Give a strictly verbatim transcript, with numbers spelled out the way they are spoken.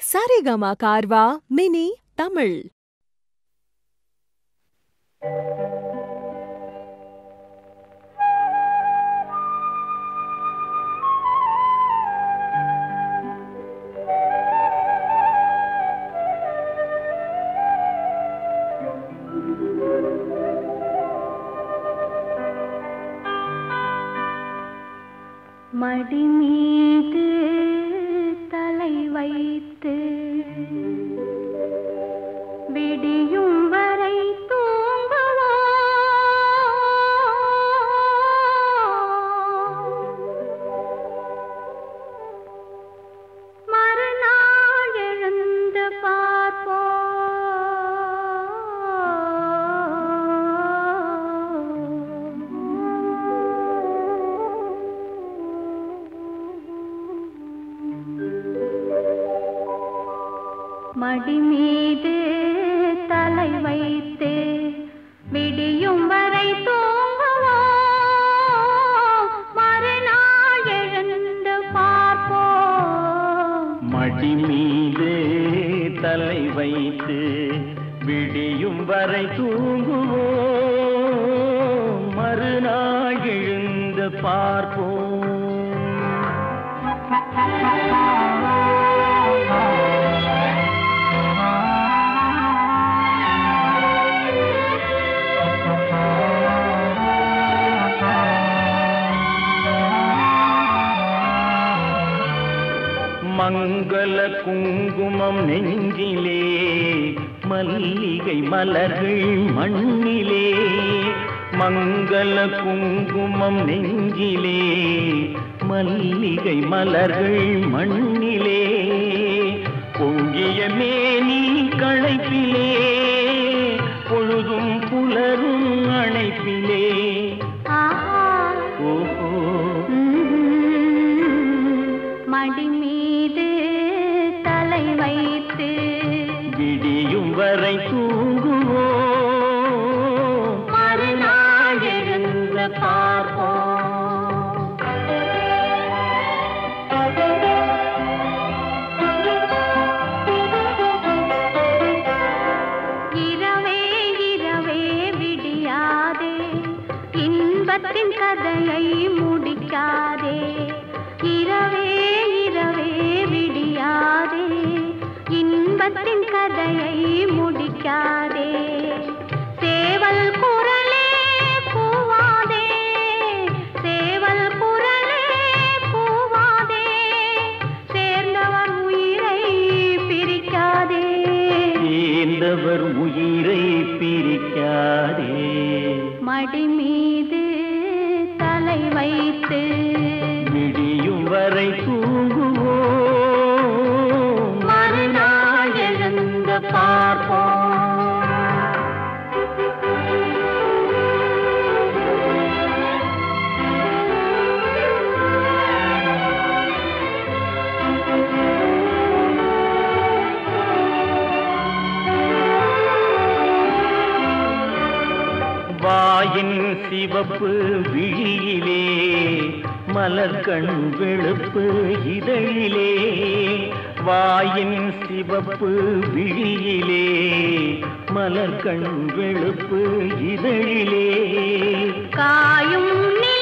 Saregama Carvaan mini Tamil. மடி மீது தலை வைத்து விடியும் வரை தூங்குவோம். மறுநாள் எழுந்து பார்ப்போம். மடி மீது தலை வைத்து விடியும் வரை தூங்குவோம். மறுநாள் எழுந்து பார்ப்போம். மடி மீது தலை வைத்து விடியும் வரை தூங்குவோம். மறுநாள் எழுந்து பார்ப்போம். மங்கள குங்குமம் நெஞ்சிலே, மல்லிகை மலர்கள் மண்ணிலே. மங்கள குங்குமம் நெஞ்சிலே, மல்லிகை மலர்கள் மண்ணிலே. பொங்கிய மேனி களைப்பிலே, பொழுதும் புலரும் அணைப்பிலே. ஓஹோ மடி மீது தலை வைத்து விடியும் வரை தூங்குவோம். மறுநாள் எழுந்து பார்ப்போம். இரவே இரவே விடியாதே, இன்பத்தின் கதையை முடிக்காதே. இரவே இரவே விடியாதே, இன்பத்தின் கதையை முடிக்காதே. சேவல் குரலே கூவாதே, சேவல் குரலே கூவாதே. சேர்ந்தவர் உயிரை பிரிக்காதே, சேர்ந்தவர் உயிரை பிரிக்காதே. மடி மீது தலை வைத்து விடியும் வரை தூங்குவோம். மறுநாள் எழுந்து பார்ப்போம். வாயின் சிவப்பு விழியிலே, மலர்கண் வெளுப்பு இதழிலே. வாயின் சிவப்பு விழியிலே, மலர்கண் வெளுப்பு இதழிலே. காயும்